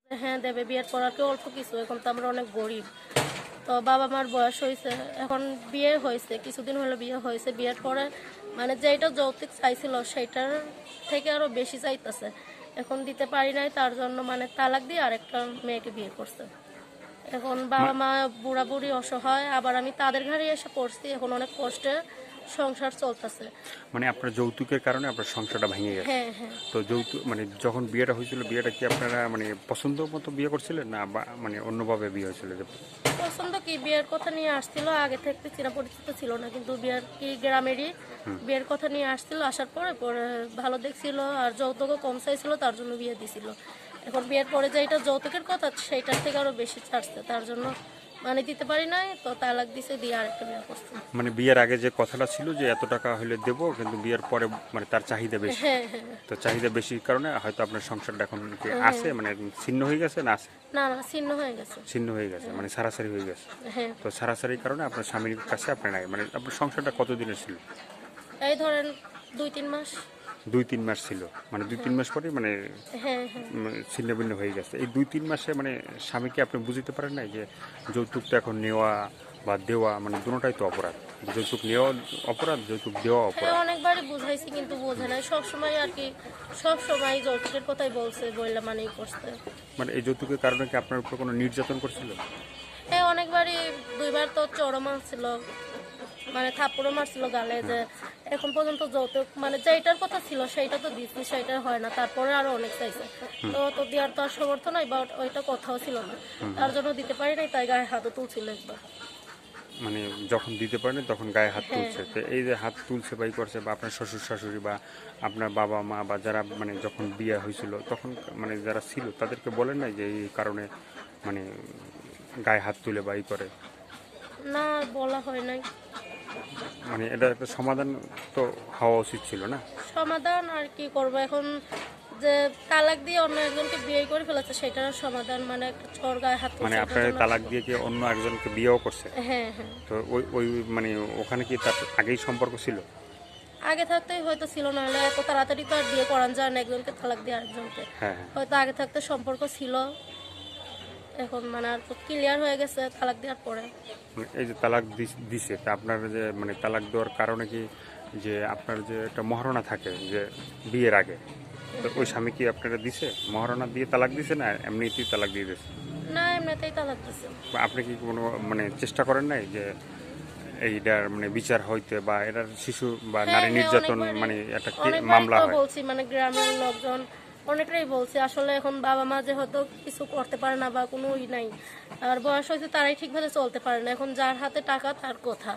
হ্যাঁ দেবে, বিয়ের পর আর কি অল্প কিছু, এখন তো আমরা অনেক গরিব। তো বাবা মার বয়স হয়েছে, এখন বিয়ে হয়েছে, কিছুদিন হলো বিয়ে হয়েছে। বিয়ের পরে মানে যেটা যৌতুক চাইছিল সেটার থেকে আরো বেশি চাইতেছে। এখন দিতে পারি নাই, তার জন্য মানে তালাক দিয়ে আরেকটা মেয়েকে বিয়ে করছে। এখন বাবা মা বুড়া বুড়ি অসহায়, আবার আমি তাদের ঘরে এসে পড়ছি, এখন অনেক কষ্টে সংসার চলতেছে। মানে আপনার যৌতুকের কারণে আপনার সংসারটা ভেঙে গেছে। হ্যাঁ হ্যাঁ। তো যৌতুক মানে যখন বিয়েটা হয়েছিল, বিয়েটা কি আপনারা মানে পছন্দ মতো বিয়ে করছিলেন না মানে অন্যভাবে বিয়ে হয়েছিল? যে পছন্দ কি, বিয়ের কথা নিয়ে আসছিল, আগে থেকে চেনা পরিচিত ছিল না, কিন্তু বিয়ের কি গ্রামেরই বিয়ের কথা নিয়ে আসছিল। আসার পরে পরে ভালো দেখছিল আর যৌতুকও কম চাইছিল, তার জন্য বিয়ে দিছিল। এখন বিয়ের পরে যে এটা যৌতুকের কথা সেইটার থেকে আরো বেশি ছাড়ছে, তার জন্য মানে দিতে পারি নাই, তো তালাক দিছে, দিয়ে আরেকটা বিয়ে করছে। মানে বিয়ের আগে যে কথাটা ছিল যে এত টাকা হলে দেবো, কিন্তু বিয়ের পরে মানে তার চাহিদা বেশি। হ্যাঁ হ্যাঁ। তো চাহিদা বেশির কারণে হয়তো আপনার সংসারটা এখন কি আছে, মানে ছিন্ন হয়ে গেছে না আছে? না না, ছিন্ন হয়ে গেছে। ছিন্ন হয়ে গেছে মানে সারাসারি হয়ে গেছে। হ্যাঁ। তো সারাসারির কারণে আপনার স্বামীর কাছে আপনার নাই, মানে আপনার সংসারটা কতদিনের ছিল? এই ধরেন 2-3 মাস। 2-3 মাস ছিল, মানে 2-3 মাস পরে মানে হ্যাঁ হ্যাঁ। ছিন্ন ভিন্ন হয়ে গেছে। এই 2-3 মাসে মানে স্বামীকে আপনি বুঝতে পারেন না যে যৌতুকটা এখন নেওয়া বা দেওয়া মানে দুটোটাই তো অপরাধ। যৌতুক নেওয়া অপরাধ, যৌতুক দেওয়া হ্যাঁ অপরাধ। অনেকবারই বুঝাইছি কিন্তু বোঝে নাই, সবসময় আর কি, সবসময় যৌতুকের কথাই বলছে, বললে মানেই করছে। মানে এই যৌতুকের কারণে কি আপনার উপর কোনো নির্যাতন করছিল? হ্যাঁ অনেকবারই, 2বার তো চড়ও মারছিল, মানে থাপ্পড়ও মারছিল গালে, যে এখন পর্যন্ত যৌতুক মানে যেটার কথা ছিল সেইটা তো দিচ্ছি, সেটা হয় না, তারপরে আরো অনেক চাইছে। তো তো দেওয়ার তো আর সমর্থ নাই, বা ওইটা কথাও ছিল না, তার জন্য দিতে পারি নাই, তাই গায়ে হাতও তুলছিল একবার। মানে যখন দিতে পারেন তখন গায়ে হাত হ্যাঁ। তুলছে। তো এই যে হাত তুলছে বা ই করছে, বা আপনার শ্বশুর শাশুড়ি বা আপনার বাবা মা বা যারা মানে যখন বিয়ে হয়েছিল তখন মানে যারা ছিল তাদেরকে বলেন নাই যে এই কারণে মানে গায়ে হাত তুলে বা ই করে? না, বলা হয় নাই। মানে এটা একটা সমাধান তো হওয়া উচিত ছিল না? সমাধান আর কি করবো এখন, যে তালাক দিয়ে অন্য একজনকে বিয়ে করে ফেলেছে সেটার সমাধান, মানে একটা চোর গায়ে হাত মানে তুলছে, এটার আপনার জন্য। তালাক দিয়ে কি অন্য একজনকে বিয়েও করছে? হ্যাঁ হ্যাঁ। তো ওই ওই মানে ওখানে কি তার আগেই সম্পর্ক ছিল? আগে থাকতেই হয়তো ছিল, না হলে এত তাড়াতাড়ি তো আর বিয়ে করান যায় না একজনকে তালাক দিয়ে আরেকজনকে। হ্যাঁ হ্যাঁ। হয়তো আগে থাকতে সম্পর্ক ছিল, এখন মানে আর ক্লিয়ার হয়ে গেছে তালাক দেওয়ার পরে। মানে এই যে তালাক দিছে, তা আপনার যে মানে তালাক দেওয়ার কারণে কি যে আপনার যে একটা মহারণা থাকে যে বিয়ের আগে, তো ওই স্বামী কি আপনারা দিছে মহারণা দিয়ে তালাক দিছে না এমনিতেই তালাক দিয়ে দিছে? না, এমনিতেই তালাক দিছে। বা আপনি কি কোনো মানে চেষ্টা করেন নাই যে এইটার মানে বিচার হইতে, বা এটার শিশু বা হ্যাঁ নারী হ্যাঁ, নির্যাতন অনেকবারই মানে একটা অনেকবারই মামলা তো হয়? বলছি, মানে গ্রামের লোকজন অনেকটাই বলছে, আসলে এখন বাবা মা যে হয়তো কিছু করতে পারে না বা কোনো ই নাই, আর বয়স হয়েছে, তারাই ঠিকভাবে চলতে পারে না, এখন যার হাতে টাকা তার কথা।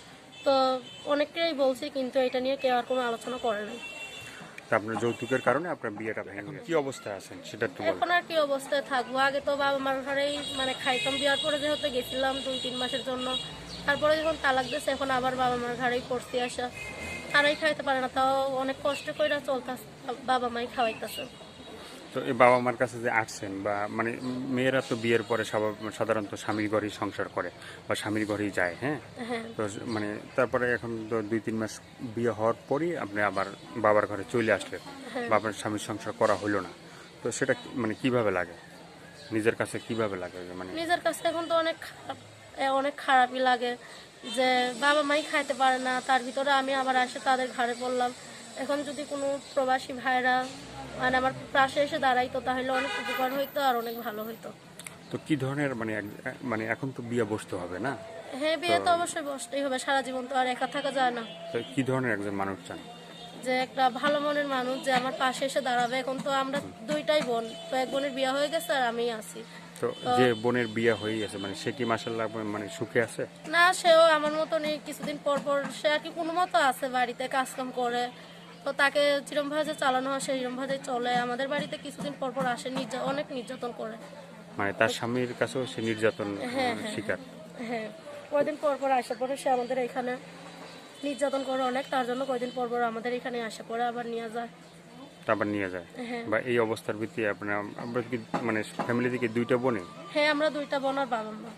তো অনেকটাই বলছি, কিন্তু এটা নিয়ে কেউ আর কোনো আলোচনা করে না। তা আপনার যৌতুকের কারণে আপনার বিয়েটা ভেঙে গেছে। কি অবস্থায় আছেন সেটা একটু বলেন। এখন আর কি অবস্থায় থাকবো, আগে তো বাবা মার ঘরেই মানে খাইতাম, বিয়ার পরে যেহেতু গেছিলাম 2-3 মাসের জন্য, তারপরে যখন তালাক দিয়েছে এখন আবার বাবা মার ঘরেই করতে আসা, তারাই খাইতে পারে না, তাও অনেক কষ্ট করে চলতেছে, বাবা মাই খাওয়াইতেছে। তো এই বাবা মার কাছে যে আসছেন, বা মানে মেয়েরা তো বিয়ের পরে সাধারণত স্বামীর ঘরেই সংসার করে বা স্বামীর ঘরেই যায়, হ্যাঁ? হ্যাঁ তো মানে তারপরে এখন তো 2-3 মাস বিয়ে হওয়ার পরই আপনি আবার বাবার ঘরে চলে আসলেন, বা আপনার স্বামীর সংসার করা হলো না। তো সেটা মানে কিভাবে লাগে, নিজের কাছে কিভাবে লাগে যে মানে? নিজের কাছে এখন তো অনেক খারাপ, অনেক খারাপই লাগে, যে বাবা মাই খাইতে পারে না, তার ভিতরে আমি আবার এসে তাদের ঘরে পড়লাম। এখন যদি কোনো প্রবাসী ভাইরা মানে আমার পাশে এসে দাঁড়াইতো তাহলে অনেক উপকার হইতো আর অনেক ভালো হইতো। তো কি ধরনের মানে মানে এখন তো বিয়ে বসতে হবে না? হ্যাঁ, বিয়ে তো অবশ্যই বসতেই হবে, সারা জীবন তো আর একা থাকা যায় না। তো কি ধরনের একজন মানুষ চান? যে একটা ভালো মনের মানুষ যে আমার পাশে এসে দাঁড়াবে। এখন তো আমরা দুইটাই বোন, তো এক বোনের বিয়ে হয়ে গেছে আর আমি আছি। তো যে বোনের বিয়ে হয়ে গেছে মানে সে কি মাসাল্লাহ মানে সুখে আছে? না, সেও আমার মতনই, কিছুদিন পর পর সে আর কি কোনো মতো আছে, বাড়িতে কাজকাম করে, তো তাকে যেরকম ভাবে চালানো হয় সেরকম ভাবে চলে। আমাদের বাড়িতে কিছুদিন পর পর আসে, অনেক নির্যাতন করে। মানে তার স্বামীর কাছেও সে নির্যাতন হ্যাঁ হ্যাঁ। শিকার? হ্যাঁ, কয়দিন পর পর আসে পরে সে আমাদের এখানে নির্যাতন করে অনেক, তার জন্য কয়দিন পর পর আমাদের এখানে আসে পরে আবার নিয়ে যায়। আবার নিয়ে যায়? হ্যাঁ। বা এই অবস্থার ভিত্তিতে আপনার আমরা কি মানে ফ্যামিলি থেকে দুইটা বোনে? হ্যাঁ, আমরা দুইটা বোন আর বাবা মা।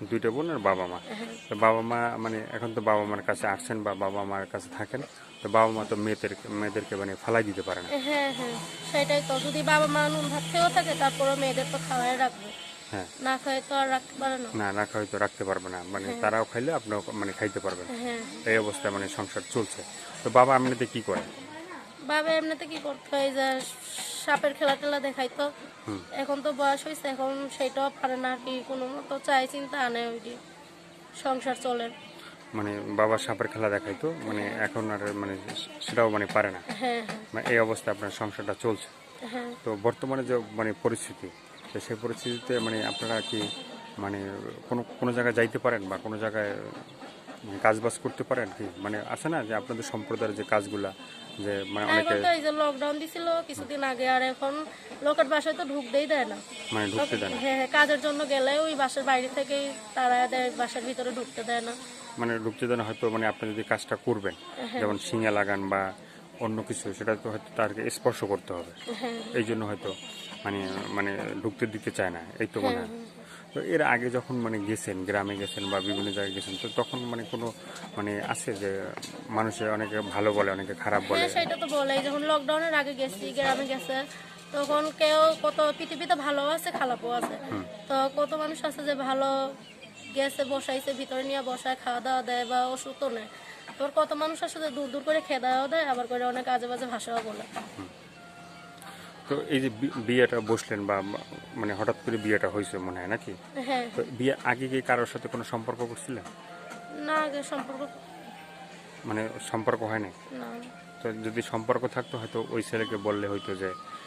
দুইটা বোন আর বাবা মা। তো বাবা মা মানে এখন তো বাবা মার কাছে আসছেন বা বাবা মার কাছে থাকেন, তো বাবা মা তো মেয়েদেরকে মানে ফালাই দিতে পারে না। হ্যাঁ হ্যাঁ, সেটাই তো, যদি বাবা মা নুন ভাত খেয়েও থাকে তারপরে মেয়েদের তো খাওয়াই রাখবে, হ্যাঁ, না খাই তো আর রাখতে পারে না। না রাখা হয়তো রাখতে পারবে না, মানে তারাও খাইলে আপনিও মানে খাইতে পারবেন। হ্যাঁ, এই অবস্থায় মানে সংসার চলছে। তো বাবা এমনিতে কি করে? বাবা এমনিতে কি করতে হয়, যে সাপের খেলা টেলা দেখাইতো, এখন তো বয়স হয়েছে, এখন সেটাও পারে না আর কি, কোনো মতো চাই চিন্তা আনে ওই যে সংসার চলে। মানে বাবা সাপের খেলা দেখাইতো, মানে এখন আর মানে সেটাও মানে পারে না। হ্যাঁ হ্যাঁ মানে এই অবস্থায় আপনার সংসারটা চলছে। হ্যাঁ। তো বর্তমানে যে মানে পরিস্থিতি, তো সেই পরিস্থিতিতে মানে আপনারা কি মানে কোনো কোনো জায়গায় যাইতে পারেন বা কোনো জায়গায় কাজ বাজ করতে পারেন কি? মানে আছে না যে আপনাদের সম্প্রদায়ের যে কাজগুলা, যে মানে অনেকে এখন তো এই যে লকডাউন দিছিল কিছুদিন আগে, আর এখন লোকের বাসায় তো ঢুকতেই দেয় না। মানে ঢুকতে দেন, হ্যাঁ হ্যাঁ, কাজের জন্য গেলে ওই বাসার বাইরে থেকেই তারা দেয়, বাসার ভিতরে ঢুকতে দেয় না। মানে ঢুকতে দেন হয়তো, মানে আপনি যদি কাজটা করবেন যেমন শিঙা লাগান বা অন্য কিছু, সেটা তো হয়তো তাকে স্পর্শ করতে হবে, হ্যাঁ এই জন্য হয়তো মানে মানে ঢুকতে দিতে চায় না, এই তো মনে হয়। তো এর আগে যখন মানে গেছেন, গ্রামে গেছেন বা বিভিন্ন জায়গায় গেছেন, তো তখন মানে কোনো মানে আছে যে মানুষে অনেকে ভালো বলে অনেকে খারাপ বলে? হ্যাঁ, সেটা তো বলেই, যখন লকডাউনের আগে গেছি গ্রামে গেছে, তখন কেউ কত পৃথিবীতে ভালো আছে খারাপও আছে, তো কত মানুষ আছে যে ভালো গেছে, বসাইছে ভিতরে নিয়ে বসায়, খাওয়া দাওয়া দেয় বা ওষুধও নেয়। তোর কত মানুষ আছে যে দূর দূর করে খেয়ে দেওয়াও দেয়, আবার করে অনেক আজে বাজে ভাষাও বলে। তো এই যে বিয়েটা বসলেন বা মানে হঠাৎ করে বিয়েটা হয়েছে মনে হয় নাকি? হ্যাঁ, তো বিয়ে আগে কি কারোর সাথে কোনো সম্পর্ক করছিলেন? না আগে সম্পর্ক মানে সম্পর্ক হয় নাই? না। তো যদি সম্পর্ক থাকতো হয়তো ওই ছেলেকে বললে হয়তো যে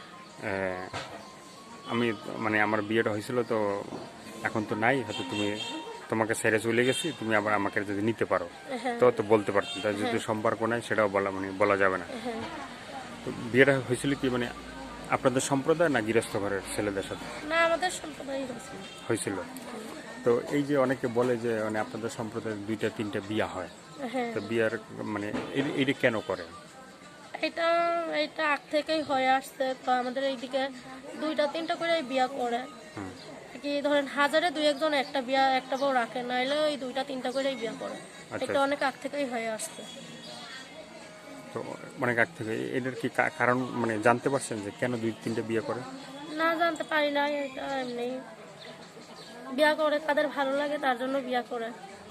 আমি মানে আমার বিয়েটা হয়েছিল তো এখন তো নাই, হয়তো তুমি তোমাকে ছেড়ে চলে গেছি, তুমি আবার আমাকে যদি নিতে পারো, হ্যাঁ তো তো বলতে পারতেন। তাই যদি সম্পর্ক নাই সেটাও বলা মানে বলা যাবে না। হ্যাঁ, তো বিয়েটা হয়েছিল কি মানে আপনাদের সম্প্রদায় না গৃহস্থ ঘরের ছেলেদের সাথে না আমাদের সম্প্রদায় হয়েছে। হয়েছিল? তো এই যে অনেকে বলে যে মানে আপনাদের সম্প্রদায়ের 2-3টা বিয়া হয়, হ্যাঁ, তো বিয়ার মানে এটা কেন করে? এটা এটা আগ থেকেই হয়ে আসছে, তো আমাদের এইদিকে 2-3টা করে বিয়া করে কি, ধরেন হাজারে 2-1 জন একটা বিয়া একটা বউ রাখে, নাইলে ওই 2-3টা করে বিয়া করে। আচ্ছা, এটা অনেক আগ থেকেই হয়ে আসছে। তো অনেক আগ থেকে এটার কি কারণ মানে জানতে পারছেন যে কেন 2-3টা বিয়ে করে? না জানতে পারি না, এটা এমনি বিয়া করে, তাদের ভালো লাগে তার জন্য বিয়া করে।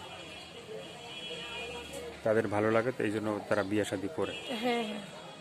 তাদের ভালো লাগে তো এই জন্য তারা বিয়ে শাদী করে। হ্যাঁ হ্যাঁ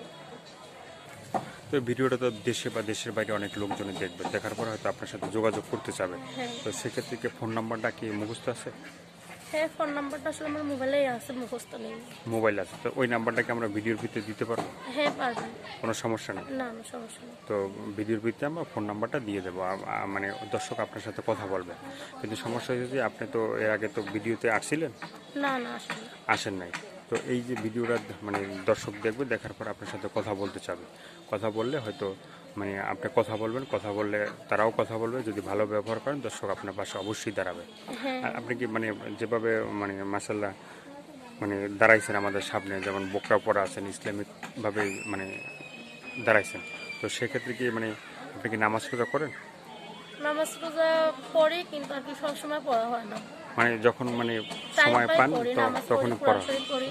তো ভিডিওটা তো দেশে বা দেশের বাইরে অনেক লোকজন দেখবে, দেখার পর হয়তো আপনার সাথে যোগাযোগ করতে চাবে। হ্যাঁ তো সেক্ষেত্রে কি ফোন নাম্বারটা কি মুখস্থ আছে? হ্যাঁ, ফোন নাম্বারটা আসলে আমার মোবাইলেই আছে, মুখস্থ নেই। মোবাইল আছে, তো ওই নাম্বারটাকে আমরা ভিডিওর ভিতরে দিতে পারবো? হ্যাঁ পারবেন। কোনো সমস্যা নেই। না না, সমস্যা নেই। তো ভিডিওর ভিতরে আমরা ফোন নাম্বারটা দিয়ে দেবো, মানে দর্শক আপনার সাথে কথা বলবে। কিন্তু সমস্যা হচ্ছে যে আপনি তো এর আগে তো ভিডিওতে আসছিলেন, না না, আসলে আসেন নাই। তো এই যে ভিডিওটা মানে দর্শক দেখবে, দেখার পর আপনার সাথে কথা বলতে চাবে, কথা বললে হয়তো মানে আপনি কথা বলবেন, কথা বললে তারাও কথা বলবে, যদি ভালো ব্যবহার করেন দর্শক আপনার পাশে অবশ্যই দাঁড়াবে। হ্যাঁ আর আপনি কি মানে যেভাবে মানে মাসাল্লাহ মানে দাঁড়াইছেন আমাদের সামনে, যেমন বোকরা পরা আছেন, ইসলামিকভাবে মানে দাঁড়াইছেন, তো সেক্ষেত্রে কি মানে আপনি কি নামাজ রোজা করেন? নামাজ রোজা পড়ি, কিন্তু আর কি সবসময় পড়া হয় না। মানে যখন মানে টাইম সময় পাই পান পড়ি, তো নামাজ পড়ি, তখনই পড়া হয়। সরাসরি পড়ি।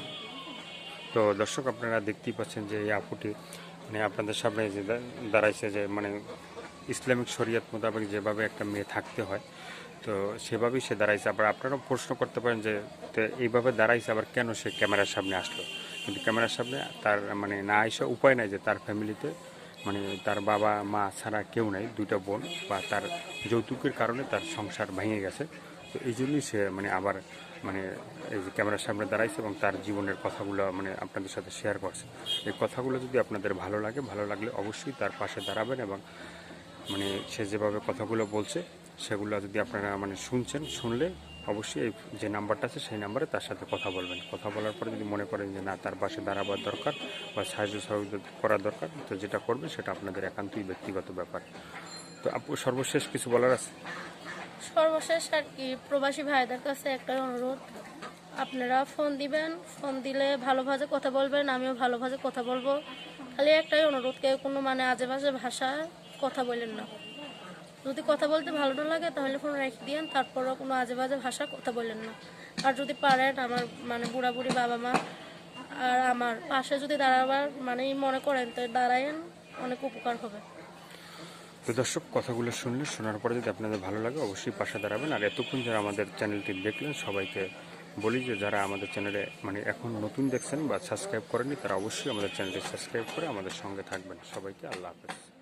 তো দর্শক আপনারা দেখতেই পাচ্ছেন যে এই আপুটি মানে আপনাদের সামনে যে দাঁড়াইছে, যে মানে ইসলামিক শরিয়ত মোতাবেক যেভাবে একটা মেয়ে থাকতে হয় তো সেভাবেই সে দাঁড়াইছে। আবার আপনারাও প্রশ্ন করতে পারেন যে তো এইভাবে দাঁড়াইছে আবার কেন সে ক্যামেরার সামনে আসলো? কিন্তু ক্যামেরার সামনে তার মানে না আসা উপায় নাই, যে তার ফ্যামিলিতে মানে তার বাবা মা ছাড়া কেউ নাই, 2টা বোন, বা তার যৌতুকের কারণে তার সংসার ভেঙে গেছে। তো এই জন্যই সে মানে আবার মানে এই যে ক্যামেরার সামনে দাঁড়াইছে এবং তার জীবনের কথাগুলো মানে আপনাদের সাথে শেয়ার করছে। এই কথাগুলো যদি আপনাদের ভালো লাগে, ভালো লাগলে অবশ্যই তার পাশে দাঁড়াবেন এবং মানে সে যেভাবে কথাগুলো বলছে সেগুলো যদি আপনারা মানে শুনলে অবশ্যই এই যে নাম্বারটা আছে সেই নাম্বারে তার সাথে কথা বলবেন। কথা বলার পরে যদি মনে করেন যে না তার পাশে দাঁড়াবার দরকার বা সাহায্য সহযোগিতা করা দরকার, তো যেটা করবে সেটা আপনাদের একান্তই ব্যক্তিগত ব্যাপার। তো আপু সর্বশেষ কিছু বলার আছে? সর্বশেষ আর কি প্রবাসী ভাইদের কাছে একটাই অনুরোধ, আপনারা ফোন দিবেন, ফোন দিলে ভালোভাবে কথা বলবেন, আমিও ভালোভাবে কথা বলবো। খালি একটাই অনুরোধ, কেউ কোনো মানে আজে বাজে ভাষায় কথা বলেন না। যদি কথা বলতে ভালো না লাগে তাহলে ফোন রেখে দিন, তারপরও কোনো আজে বাজে ভাষা কথা বলেন না। আর যদি পারেন আমার মানে বুড়া বুড়ি বাবা মা আর আমার পাশে যদি দাঁড়াবার মানে মনে করেন তো দাঁড়ায়েন, অনেক উপকার হবে। তো দর্শক, কথাগুলো শুনলে, শোনার পরে যদি আপনাদের ভালো লাগে অবশ্যই পাশে দাঁড়াবেন। আর এতক্ষণ যারা আমাদের চ্যানেলটি দেখলেন সবাইকে বলি যে যারা আমাদের চ্যানেলে মানে এখন নতুন দেখছেন বা সাবস্ক্রাইব করেননি তারা অবশ্যই আমাদের চ্যানেলটি সাবস্ক্রাইব করে আমাদের সঙ্গে থাকবেন। সবাইকে আল্লাহ হাফেজ।